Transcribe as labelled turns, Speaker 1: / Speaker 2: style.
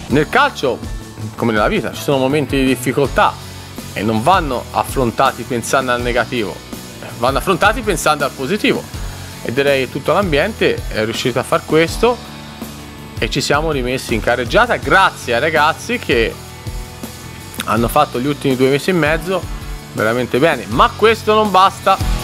Speaker 1: Nel calcio, come nella vita, ci sono momenti di difficoltà e non vanno affrontati pensando al negativo, vanno affrontati pensando al positivo, e direi che tutto l'ambiente è riuscito a far questo e ci siamo rimessi in carreggiata grazie ai ragazzi che hanno fatto gli ultimi 2 mesi e mezzo veramente bene. Ma questo non basta.